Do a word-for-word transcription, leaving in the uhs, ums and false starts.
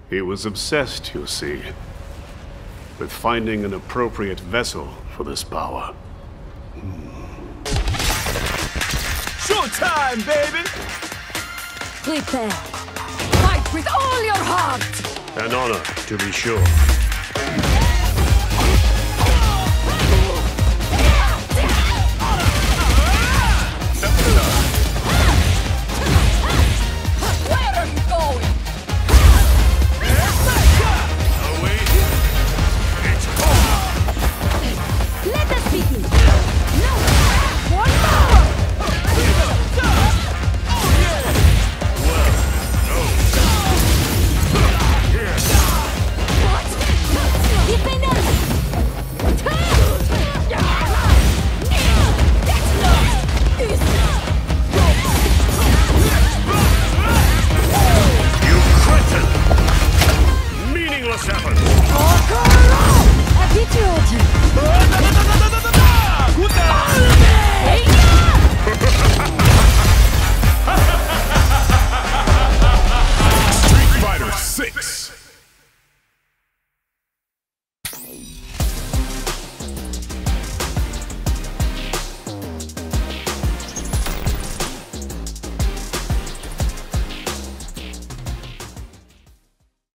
He was obsessed, you see, with finding an appropriate vessel for this power. Showtime, baby! Prepare. Fight with all your heart! An honor, to be sure.